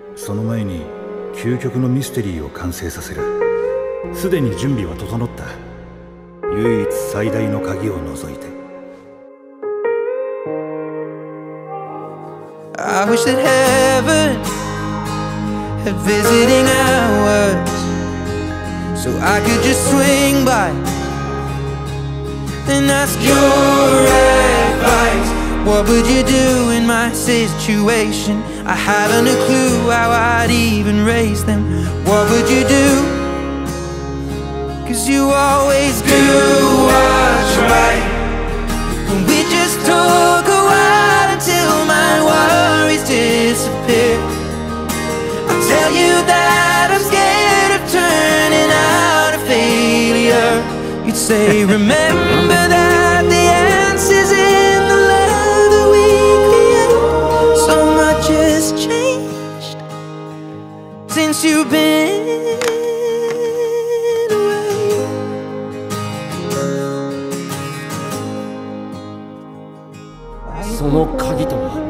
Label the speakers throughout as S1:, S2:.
S1: その前に究極のミステリーを完成させる。すでに準備は整った。唯一最大の鍵を除いて。
S2: I wish that heaven had visiting hours, so I could just swing by and ask your advice. What would you do in my situation? I haven't a clue how I'd even raise them. What would you do? 'Cause you always do what's right. And we just talk a while until my worries disappear. I'll tell you that I'm scared of turning out a failure. You'd say, remember that the answer's in the love that we create. So much has changed since you've been away.
S3: その鍵とは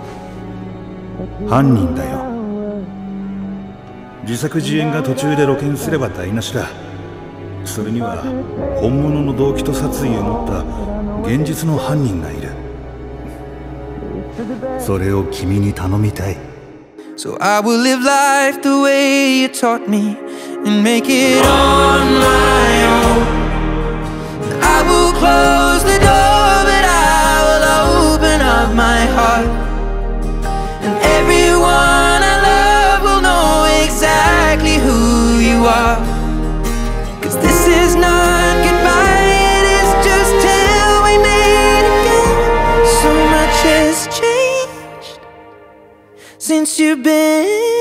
S1: 犯人だよ。自作自演が途中で露見すれば台無しだ。それには本物の動機と殺意を持った現実の犯人がいる。それを君に頼みたい。
S2: So I will live life the way you taught me and make it on my own. I will close the door, but I will open up my heart. And everyone I love will know exactly who you are. 'Cause this is not goodbye, it is just till we meet again. So much has changed since you've been